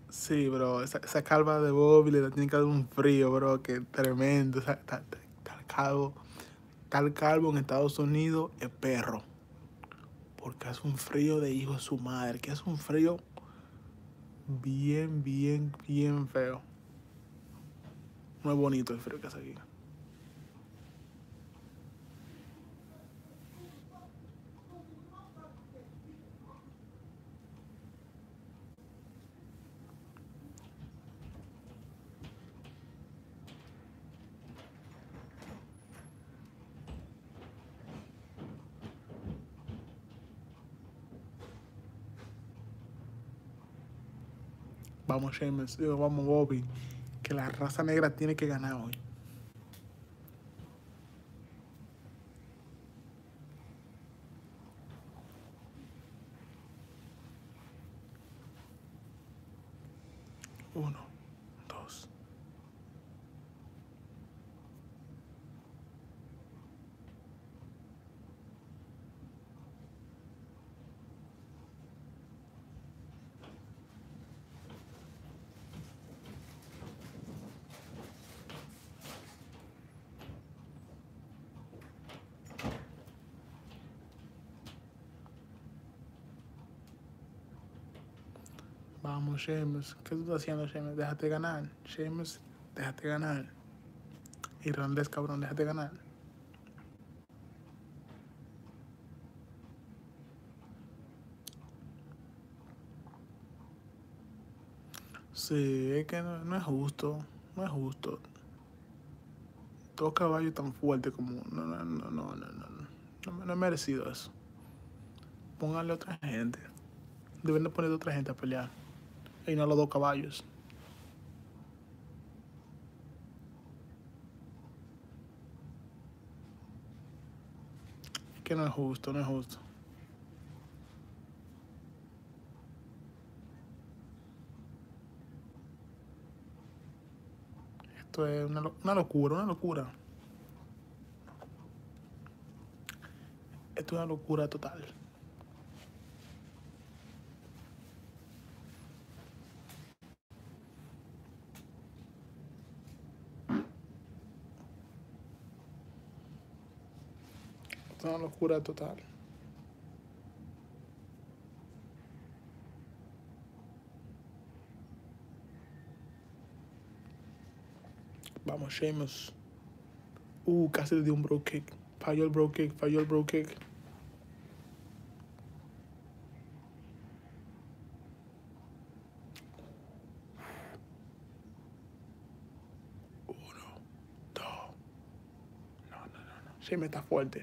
Sí, bro, esa calva de Bobby le tiene que dar un frío, bro, que tremendo. O sea, tal calvo en Estados Unidos es perro. Porque hace un frío de hijo de su madre, que es un frío bien, bien, bien feo. No es bonito el frío que hace aquí. Vamos, Sheamus, vamos, Bobby, que la raza negra tiene que ganar hoy. Uno, dos. Vamos, Sheamus. ¿Qué tú estás haciendo, Sheamus? Déjate ganar. Sheamus, déjate ganar. Irlandés, cabrón, déjate ganar. Sí, es que no es justo. No es justo. Dos caballos tan fuertes como. No, no, no, no, no, no. No es merecido eso. Pónganle a otra gente. Deben de poner a otra gente a pelear. Y no a los dos caballos. Es que no es justo, no es justo. Esto es una locura, una locura. Esto es una locura total. Esto es una locura total. Vamos, Sheamus. Casi le dio un bro kick. Falló el bro kick, falló el bro kick. Uno, dos. No, no, no, no. Sheamus está fuerte.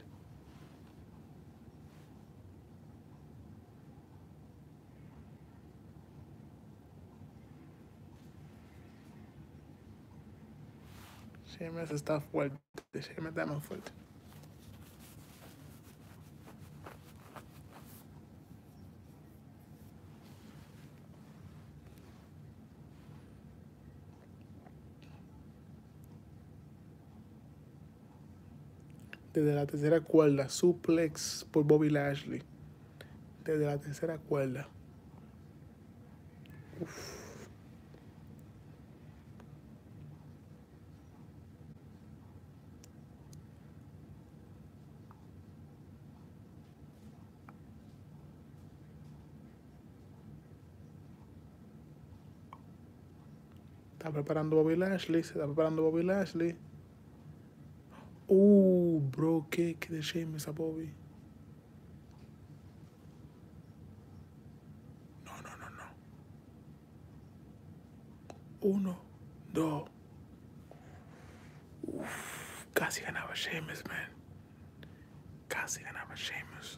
Sheamus está fuerte. Sheamus está más fuerte. Desde la tercera cuerda, suplex por Bobby Lashley. Desde la tercera cuerda. Está preparando Bobby Lashley, se está preparando Bobby Lashley. Bro kick de Sheamus a Bobby. No, no, no, no. Uno, dos. Casi ganaba Sheamus, man. Casi ganaba Sheamus.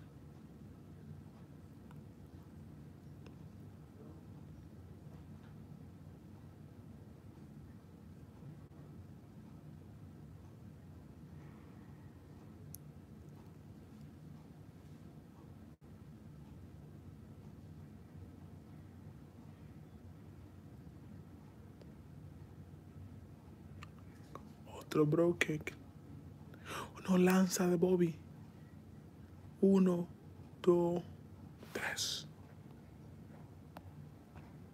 Otro bro kick. No lanza de Bobby. Uno, dos, tres.